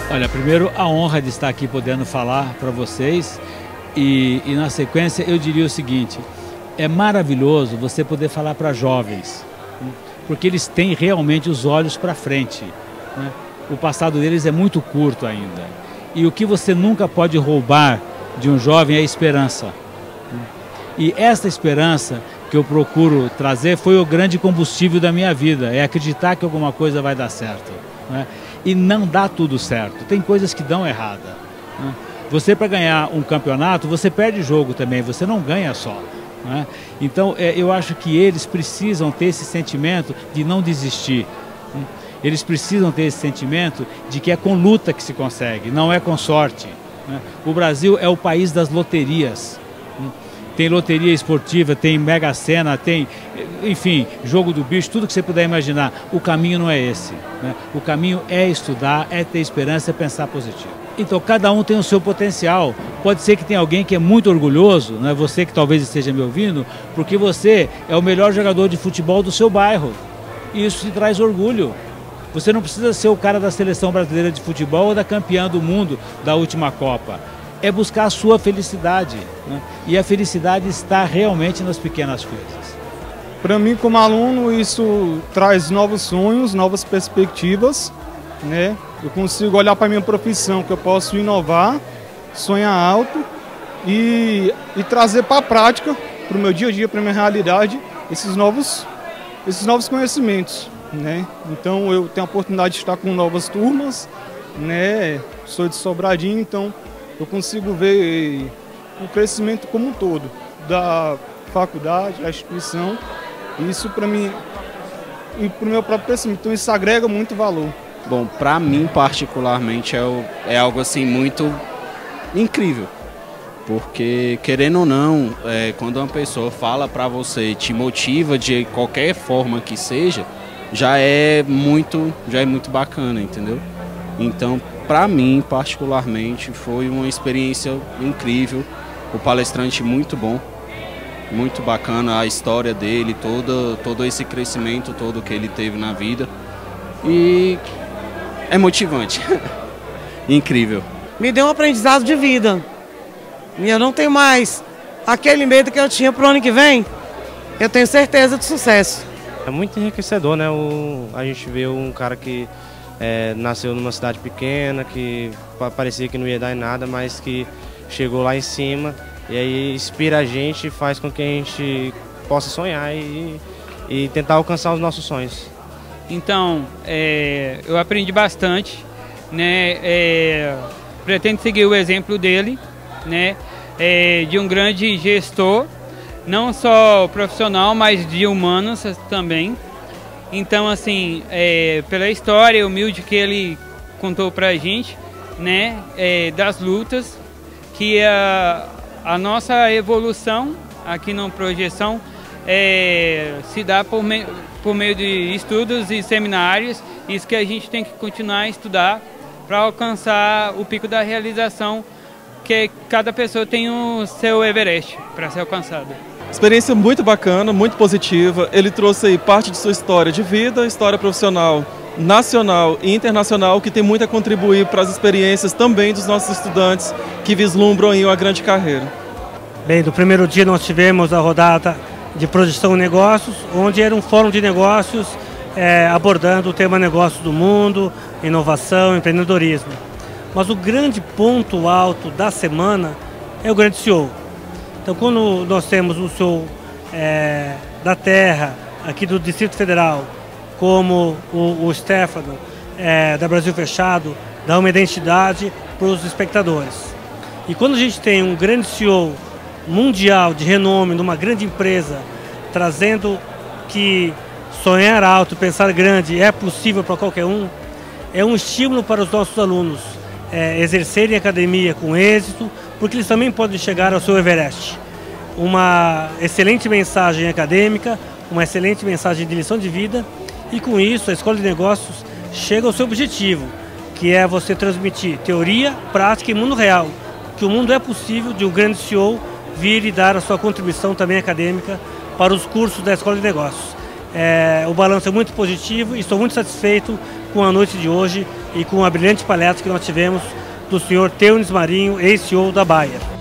Olha, primeiro a honra de estar aqui podendo falar para vocês e na sequência eu diria o seguinte, é maravilhoso você poder falar para jovens, porque eles têm realmente os olhos para frente, né? O passado deles é muito curto ainda e o que você nunca pode roubar de um jovem é a esperança. E essa esperança que eu procuro trazer foi o grande combustível da minha vida, é acreditar que alguma coisa vai dar certo, né? E não dá tudo certo, tem coisas que dão errada, né? Você, para ganhar um campeonato, você perde jogo também, você não ganha só, né? Então eu acho que eles precisam ter esse sentimento de não desistir, né? Eles precisam ter esse sentimento de que é com luta que se consegue, não é com sorte, né? O Brasil é o país das loterias, né? Tem loteria esportiva, tem Mega Sena, tem, enfim, jogo do bicho, tudo que você puder imaginar. O caminho não é esse, né? O caminho é estudar, é ter esperança, é pensar positivo. Então, cada um tem o seu potencial. Pode ser que tenha alguém que é muito orgulhoso, né? Você que talvez esteja me ouvindo, porque você é o melhor jogador de futebol do seu bairro. E isso te traz orgulho. Você não precisa ser o cara da seleção brasileira de futebol ou da campeã do mundo da última Copa. É buscar a sua felicidade, né? E a felicidade está realmente nas pequenas coisas. Para mim, como aluno, isso traz novos sonhos, novas perspectivas, né? Eu consigo olhar para a minha profissão, que eu posso inovar, sonhar alto e trazer para a prática, para o meu dia a dia, para a minha realidade, esses novos conhecimentos, né? Então eu tenho a oportunidade de estar com novas turmas, né? Sou de Sobradinho, então eu consigo ver o crescimento como um todo da faculdade, da instituição. Isso para mim e para o meu próprio crescimento, então isso agrega muito valor. Bom, para mim particularmente é algo assim muito incrível, porque querendo ou não, quando uma pessoa fala para você, te motiva de qualquer forma que seja, já é muito bacana, entendeu? Então, para mim particularmente foi uma experiência incrível, o palestrante muito bom, muito bacana a história dele, todo esse crescimento todo que ele teve na vida e é motivante, incrível. Me deu um aprendizado de vida e eu não tenho mais aquele medo que eu tinha pro ano que vem, eu tenho certeza de sucesso. É muito enriquecedor, né? A gente vê um cara que nasceu numa cidade pequena, que parecia que não ia dar em nada, mas que chegou lá em cima e aí inspira a gente e faz com que a gente possa sonhar e tentar alcançar os nossos sonhos. Então, eu aprendi bastante, né? Pretendo seguir o exemplo dele, né? De um grande gestor, não só profissional, mas de humanos também. Então, assim, pela história humilde que ele contou pra gente, né? Das lutas, que a nossa evolução aqui na Projeção se dá por meio de estudos e seminários, isso que a gente tem que continuar a estudar para alcançar o pico da realização, que cada pessoa tem o seu Everest para ser alcançado. Experiência muito bacana, muito positiva. Ele trouxe aí parte de sua história de vida, história profissional nacional e internacional, que tem muito a contribuir para as experiências também dos nossos estudantes que vislumbram aí uma grande carreira. Bem, no primeiro dia nós tivemos a rodada de projeção de negócios, onde era um fórum de negócios abordando o tema negócios do mundo, inovação, empreendedorismo. Mas o grande ponto alto da semana é o grande CEO. Então, quando nós temos um CEO da terra, aqui do Distrito Federal, como o Stefano, da Brasil Fechado, dá uma identidade para os espectadores. E quando a gente tem um grande CEO mundial de renome numa grande empresa, trazendo que sonhar alto, pensar grande é possível para qualquer um, é um estímulo para os nossos alunos exercerem a academia com êxito, porque eles também podem chegar ao seu Everest. Uma excelente mensagem acadêmica, uma excelente mensagem de lição de vida, e com isso a Escola de Negócios chega ao seu objetivo, que é você transmitir teoria, prática e mundo real, que o mundo é possível de um grande CEO vir e dar a sua contribuição também acadêmica para os cursos da Escola de Negócios. O balanço é muito positivo e estou muito satisfeito com a noite de hoje e com a brilhante palestra que nós tivemos do senhor Teunis Marinho, ex-CEO da Bayer.